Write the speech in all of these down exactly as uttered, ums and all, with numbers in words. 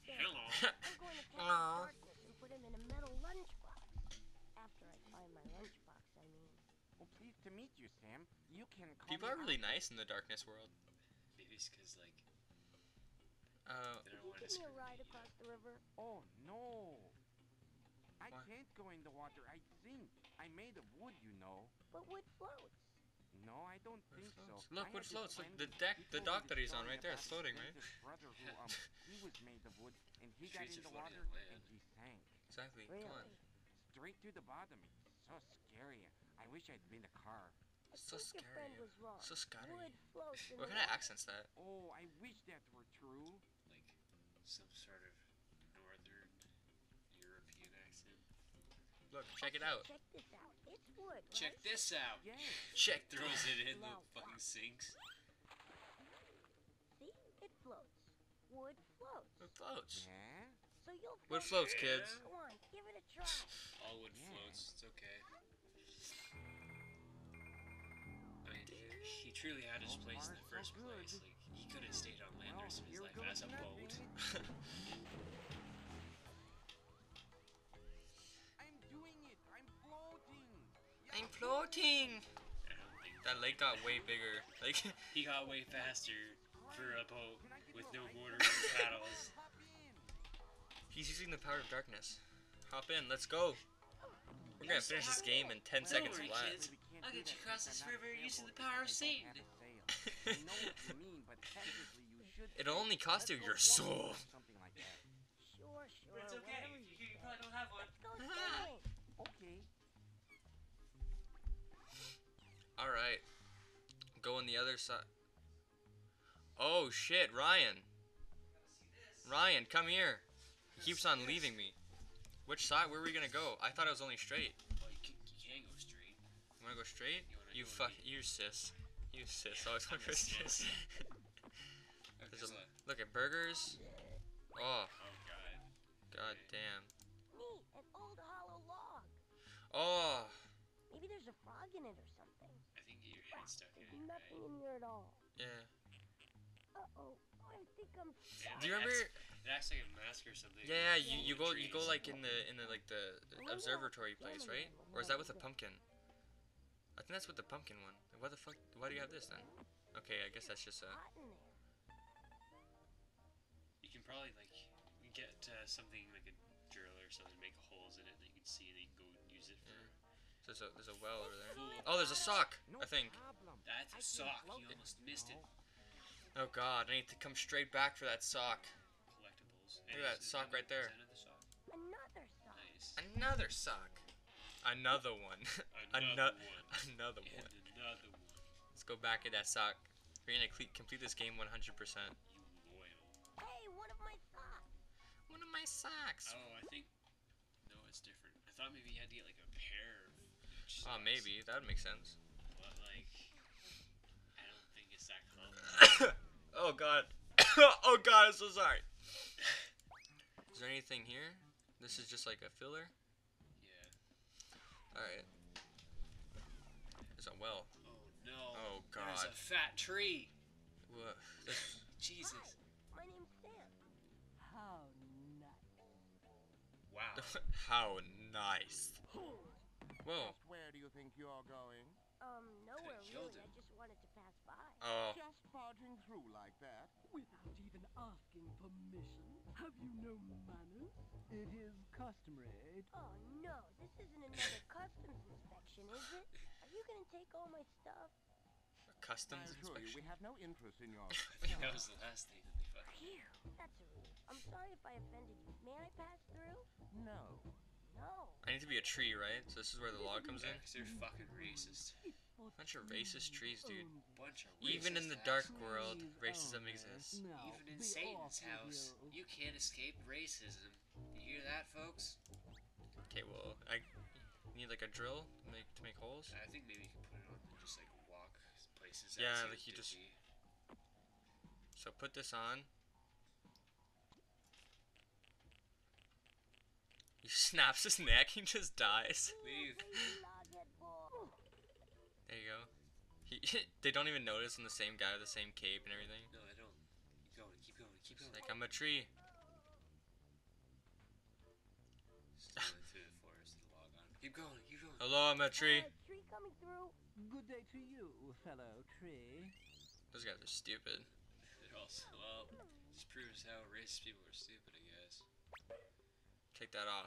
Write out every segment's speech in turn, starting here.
Hello. I'm going to catch Aw. darkness and put him in a metal lunchbox. After I find my lunchbox, I mean. Oh, pleased to meet you, Sam. You can call People me are really Alfred. nice in the darkness world. Maybe it's because, like, Uh, they Could don't you want to give me a ride discriminate, you across know? the river? Oh, no. I What? can't go in the water. I'd sink. I'm made of wood, you know. But wood floats. No, I don't Wood think floats. so. Look, I wood had this floats. Look, friend, the deck, he the told me dock this that he's on story right there, about it's his floating, right? dentist brother who, um, he was made of wood, and he got Trees in are the floating water, on land. and he sank. Exactly. Really? Come on. Straight to the bottom. So scary. I wish I'd been a car. I So think your scary. friend was wrong. So scary. Wood floats in What the kind of water. accent's that? Oh, I wish that were true. Like, some sort of northern European accent. Look, check it Okay, out. Check this out. It's wood, right? Check this out! Yes. Check. Throws it in the Now fucking sinks. See? It floats. Wood floats. It floats. Yeah? So you'll Wood float. floats, kids. Come on, give it a try. All wood Yeah. floats. It's okay. I mean, he truly had his So place in far, the so first good. place. Like, he could have stayed on land the Well, rest of his here life goes as a boat. nothing. I'm doing it. I'm floating. I'm floating. I don't think That lake got way bigger. Like, he got way faster for a boat Can I give with you no a ride? motor and paddles. Hop in. he's using the power of darkness. Hop in. Let's go. We're gonna finish this game in ten Well, seconds worry, flat. kids. we can't I'll do get you that across since this I'm not river using the sailboat power of because I Satan. don't have a sail. I know what you mean, but technically you should. It'll say, only cost you "Let's your go soul." floating," or Something like that. Sure, sure. whatever you You, say. probably don't have one. Let's go sailing. Okay. All right. Go on the other side. Oh shit, Ryan. Ryan, come here. He keeps on leaving me. Which side? Where are we gonna go? I thought it was only straight. Well, you can, you can go straight. You wanna go straight? You wanna You go fuck. deep. You sis. You sis. Always I'm wanna go a sis. sis. Okay, There's a, so- look at burgers. Oh, oh god. god damn. Neat, an old hollow log. Oh, Maybe there's a frog in it or something. I think you get your head stuck in There's it, nothing right? in here at all. yeah. Uh-oh. I think I'm Yeah, Do you it remember? acts- It acts like a mask or something. Yeah, with you, you the go you go trees. like in the in the like the observatory place, right? Or is that with a pumpkin? I think that's with the pumpkin one. Why the fuck? Why do you have this then? Okay, I guess that's just a. hot in there. You can probably like get uh, something like a drill or something, make holes in it that you can see, and then you can go use it for. There's a there's a well over there. Full- Oh, there's a sock. No I think. problem. That's I a can sock. float You it, almost you missed it. know. Oh god, I need to come straight back for that sock. Collectibles. Look at that sock right there. Is that another sock? Another sock. Nice. Another sock. Another one. Another Ano- one. Another And one. another one. Let's go back at that sock. We're gonna cle- complete this game one hundred percent. You loyal. Hey, one of my socks. One of my socks. Oh, I think. No, it's different. I thought maybe you had to get like a pair of each Oh, socks. maybe that would make sense. But like, I don't think it's that common. Oh god. Oh god, I'm so sorry. Is there anything here? This is just like a filler. Yeah. All right. There's a well. Oh no. Oh There's god. a fat tree. Wha- this- Jesus. Hi, my name's Sam. How nice. Wow. How nice. Whoa. Just where do you think you're going? Um, nowhere Could've killed really. I him. just wanted to pass by. Oh. Just barging through like that? Without even asking permission? Have you no manners? It is customary. Oh no, this isn't another customs inspection, is it? Are you gonna take all my stuff? Customs I assure you, we inspection. have no interest in your. I think that was the last thing that they fucking. Phew, that's a relief. I'm sorry if I offended you. May I pass through? No. No. I need to be a tree, right? So this is where the log comes in. Yeah, 'cause they're fucking racist. Bunch of racist trees, dude. Bunch of Even in racist the dark assholes. world, racism exists. Even in Satan's house, you can't escape racism. You hear that, folks? Okay, well, I need like a drill to make to make holes. I think maybe you can put it on and just like walk places. Yeah, that seem like you just- dingy. So put this on. He snaps his neck. He just dies. Leave. There you go. He, they don't even notice I'm the same guy with the same cape and everything. No, I don't. Keep going. Keep going. Keep It's going. like I'm a tree. Hello, I'm a tree. Uh, tree coming through. Good day to you, fellow tree. Those guys are stupid. They're also, well, just proves how racist people are stupid, I guess. Take that off.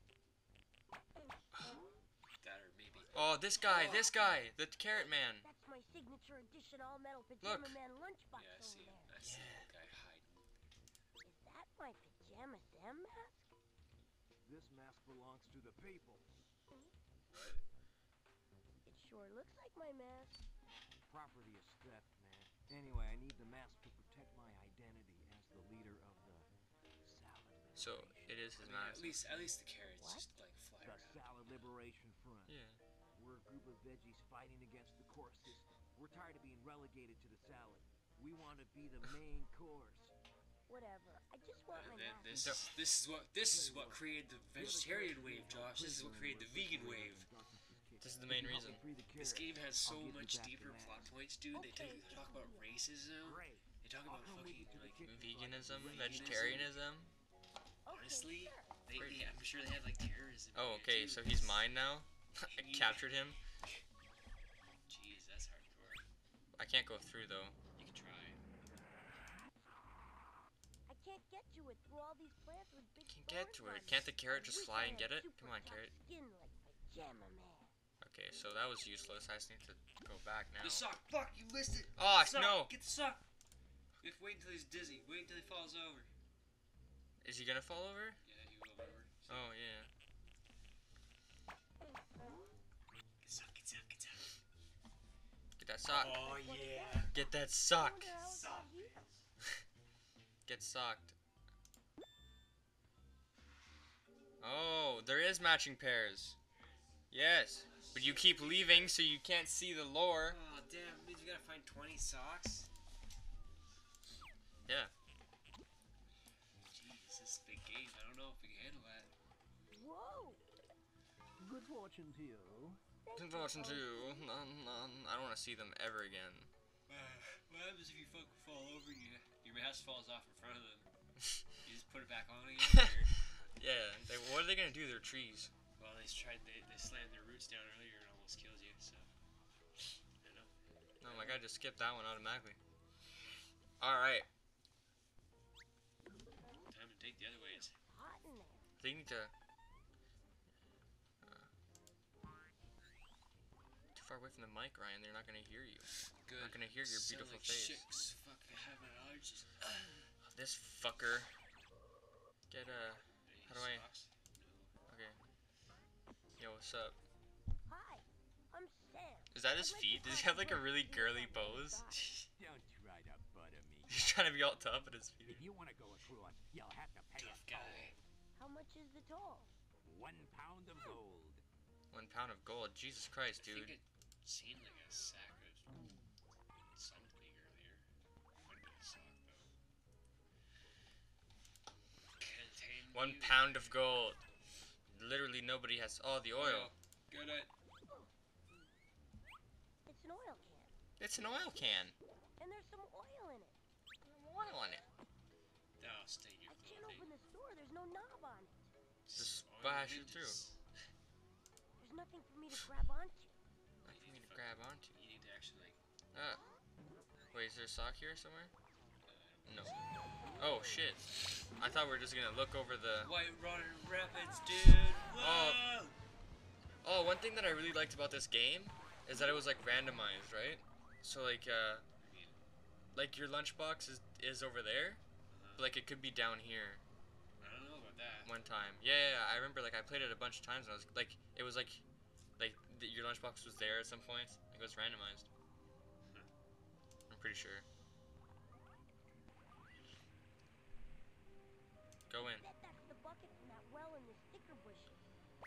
That or maybe. Oh, this guy, this guy, the carrot man. That's my signature edition all metal Pajama Look. Man lunchbox Yeah, I over see him. there. I see that guy hiding. Is that my Pajama Sam mask? This mask belongs to the people. What? It sure looks like my mask. Property is theft, man. Anyway, I need the mask to protect my identity as the leader of the salad. So it is his I mean, at mask. least, at least the carrots What? just like fly The around. Salad Liberation Front. Yeah. We're a group of veggies fighting against the course system. We're tired of being relegated to the salad. We want to be the main course. Whatever. I just want my And then mask. this is this is what this is what created the vegetarian wave, Josh. This is what created the vegan wave. This is the main reason. This game has so much deeper plot points, dude. They talk, they talk about racism. Great. They talk about fucking like. Veganism, vegetarianism. Honestly, Okay, they, sure. they, I'm sure they have like terrorism. Oh, in okay, there, so too. he's mine now. I captured him. Jeez, that's hardcore. I can't go through though. You can try. I can't get to it through all these plants with big Can't get to thorns it. on Can't them. the carrot I just wish fly I and had get it? super Come on, tough carrot. Skin like Pajama Man. Okay, so that was useless. I just need to go back now. The sock. Fuck, you missed it. Oh, Sock, no. Get the sock. You have to wait until he's dizzy. Wait until he falls over. Is he gonna fall over? Yeah, he will over. Oh yeah. Get sock, get sock, get sock. Get that sock. Oh, yeah. Get that sock. Wonder how it got Sock. here. Get socked. Oh, there is matching pairs. Yes, but you keep leaving, so you can't see the lore. Oh, damn. Means we gotta find twenty socks? Yeah. Jeez, this is a big game. I don't know if we can handle that. Whoa! Good fortune to you. Unfortunate too. None, none. I don't want to see them ever again. Uh, what happens if you fucking fall over and you, your mask falls off in front of them? You just put it back on again? Or? Yeah. They, what are they gonna do? They're trees. Well, they tried. They, they slammed their roots down earlier and almost kills you. So I don't know. Oh my god, just skip that one automatically. All right. Time to take the other ways. Hot in there. They need to. Too far away from the mic, Ryan. They're not gonna hear you. Good. Not gonna hear your Sound beautiful like face. Chicks. Fuck, I have allergies. This fucker. Get uh. How do I? Socks? Okay. Yo, what's up? Hi, I'm Sam. Is that his I'd like feet? to Does he talk have like a about really you girly on the pose? side. Don't try to butter me. He's trying to be all tough at his feet. If you want to go across, you'll have to pay Tough a guy. How much is the toll? toll. One pound of gold. One pound of gold. Jesus Christ, I dude. think it seemed like a sack of something earlier. Might have been a sock though. Contain One you. pound of gold. Literally nobody has. Oh, the oil. Good at. It's an oil can, It's an oil can. and there's some oil in it. Oil on it. That'll stain your I can't clothing. open the store. There's no knob on it. Just Oil splash it ridges. There's nothing for me to grab onto. Not for me to grab onto. You need to actually like. Ah. Wait, is there a sock here somewhere? No. Oh shit. I thought we were just gonna look over the. White Water Rapids, dude. Oh. Whoa! Oh, one thing that I really liked about this game is that it was like randomized, right? So like, uh, like your lunchbox is is over there, but like it could be down here. I don't know about that. One time, yeah, yeah, yeah, I remember like I played it a bunch of times and I was like, it was like, like the, your lunchbox was there at some points. Like, it was randomized. I'm pretty sure. Go in. Bet that's the bucket from that well in the sticker bushes.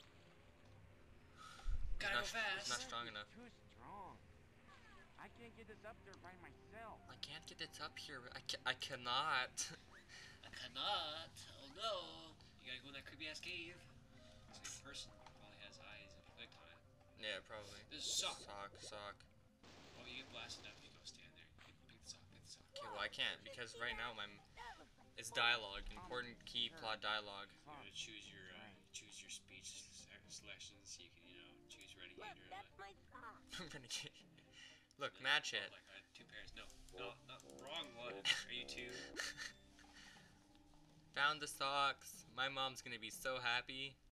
Gotta It's go not, fast. it's not strong enough. Too strong. I can't get this up there by myself. I can't get it up here. I, ca- I cannot. I cannot. Oh no. You gotta go in that creepy ass cave. This person probably has eyes if you clicked on it. Yeah, probably. This sock. Sock, sock. Oh, you get blasted up if you go stand there. Pick, pick the sock, pick the sock. Okay, well I can't because right now my That looks like it's dialogue, important key plot dialogue. You gotta choose your uh, choose your speech se- selections so you can, you know, choose renegade Look, or that's what? my sock. Renegade. Look, Like, match oh, it. Like I had two pairs. No, no, not wrong one. Are you two? Found the socks. My mom's gonna be so happy.